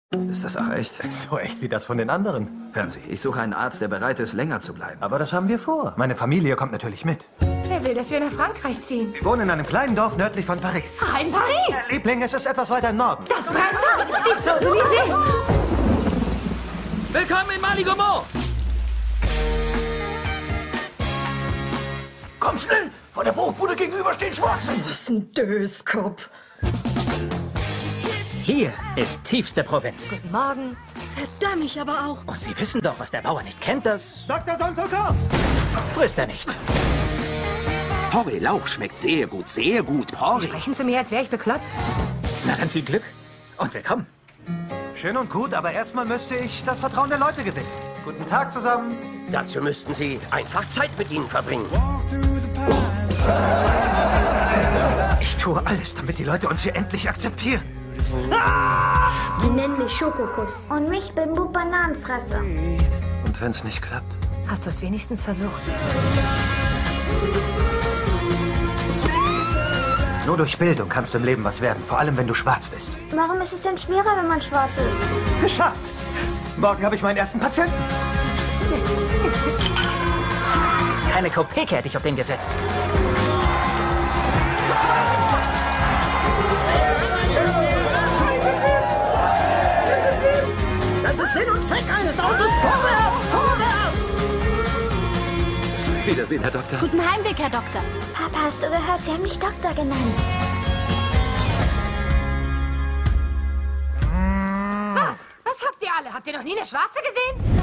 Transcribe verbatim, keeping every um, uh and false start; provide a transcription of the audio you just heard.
Ist das auch echt? So echt wie das von den anderen. Hören Sie, ich suche einen Arzt, der bereit ist, länger zu bleiben. Aber das haben wir vor. Meine Familie kommt natürlich mit. Wer will, dass wir nach Frankreich ziehen? Wir wohnen in einem kleinen Dorf nördlich von Paris. Ah, in Paris! Liebling, es ist etwas weiter im Norden. Das Printemps! Die Champs-Élysées! Willkommen in Maligomo! Komm schnell! Vor der Bruchbude gegenüber stehen Schwarze! Was ist ein Döskopf? Hier ist tiefste Provinz. Guten Morgen. Verdammt ich aber auch. Und Sie wissen doch, was der Bauer nicht kennt, das Doktor Santoko! frisst er nicht. Porree-Lauch schmeckt sehr gut, sehr gut. Sie Porree. sprechen zu mir, als wäre ich bekloppt. Na dann viel Glück und willkommen. Schön und gut, aber erstmal müsste ich das Vertrauen der Leute gewinnen. Guten Tag zusammen. Dazu müssten Sie einfach Zeit mit ihnen verbringen. Ich tue alles, damit die Leute uns hier endlich akzeptieren. Die nennen mich Schokokuss. Und mich Bimbo Bananenfresser. Und wenn es nicht klappt? Hast du es wenigstens versucht? Nur durch Bildung kannst du im Leben was werden, vor allem wenn du schwarz bist. Warum ist es denn schwerer, wenn man schwarz ist? Geschafft! Morgen habe ich meinen ersten Patienten. Keine Kopeke hätte ich auf den gesetzt. Das ist Sinn und Zweck eines Autos. Vorwärts! Vorwärts! Wiedersehen, Herr Doktor. Guten Heimweg, Herr Doktor. Papa, hast du gehört? Sie haben mich Doktor genannt. Was? Was habt ihr alle? Habt ihr noch nie eine Schwarze gesehen?